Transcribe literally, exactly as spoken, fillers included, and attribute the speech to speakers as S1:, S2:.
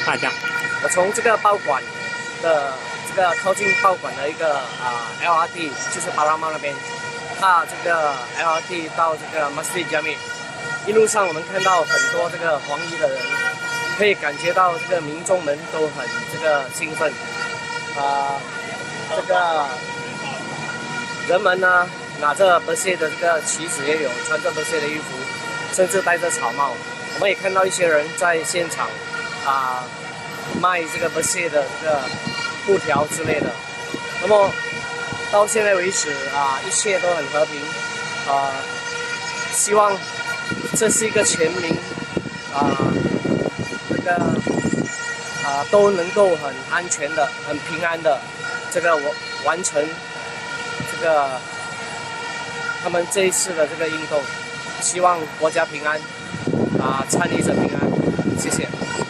S1: 大家。
S2: 我从这个报馆的这个靠近报馆的一个啊、呃、L R T， 就是巴拉马那边，踏这个 L R T 到这个 Masjid Jami， 一路上我们看到很多这个黄衣的人，可以感觉到这个民众们都很这个兴奋，啊、呃，这个人们呢拿着 Bersih 的这个旗子也有，穿着 Bersih 的衣服，甚至戴着草帽。我们也看到一些人在现场啊、呃、卖这个 Bersih 的这个布条之类的。那么到现在为止啊、呃，一切都很和平啊、呃，希望这是一个全民啊、呃、这个啊、呃、都能够很安全的、很平安的这个完完成这个他们这一次的这个运动，希望国家平安啊，参与者平安，谢谢。